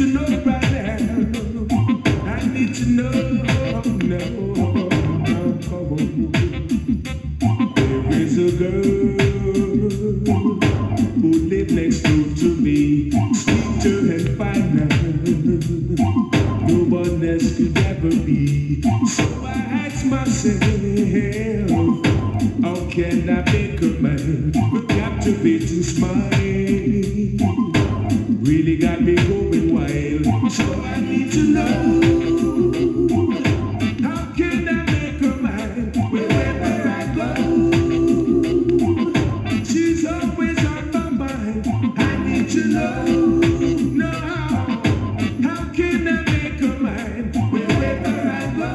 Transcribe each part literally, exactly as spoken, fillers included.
to know right now. I need to know, no, no. There is a girl who lives next door to me, sweeter and finer. No one else could ever be. So I ask myself, how can I make a man with captivating smile? Really got me going wild. So I need to know, how can I make a man wherever I go? She's always on my mind. I need to know, know how can I make a man wherever I go?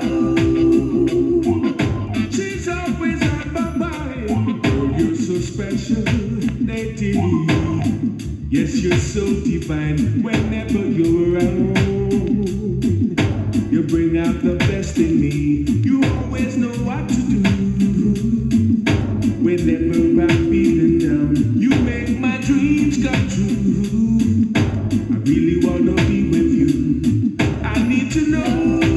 She's always on my mind. Oh, you're so special, lady. Yes, you're so divine. Whenever you're around, you bring out the best in me. You always know what to do. Whenever I'm feeling down, you make my dreams come true. I really wanna be with you. I need to know,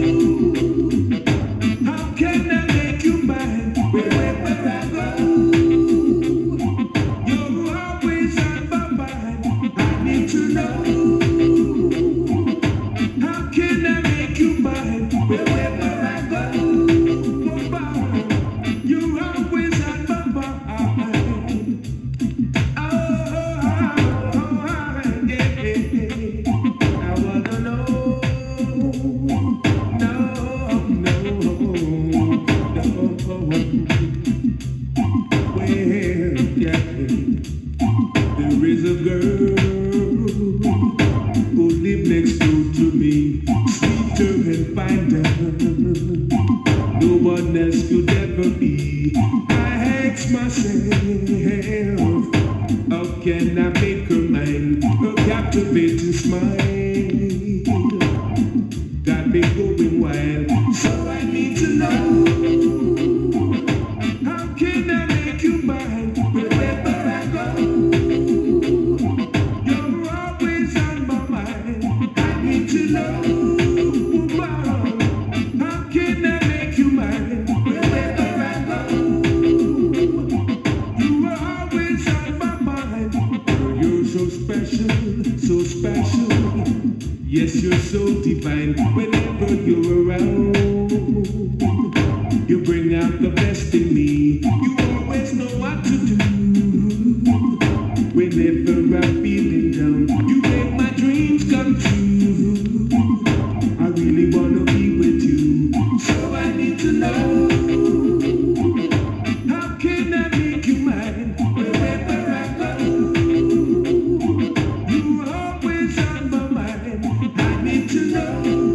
how can I make you mine wherever I go? You're always on my mind. I need to know, how can I make you mine wherever I go? You're always on my mind. Oh, yeah. I wanna know, no, no, no. Well, yeah. There is a girl who lives next door to me, sweeter and finer. No one else could ever be. I ask myself, how can I make her mine? Her captivating smile got me going wild. So I need to know, how can I make you mine wherever I go? You're always on my mind. I need to know, how can I make you mine wherever I go? You are always on my mind. Girl, you're so special, so special. Yes, you're so divine. Whenever you're around, you bring out the best in me. You always know what to do. Whenever I'm feeling down, you make my dreams come true. I really wanna be with you. So I need to know, how can I make you mine wherever I go? You're always on my mind. I need to know.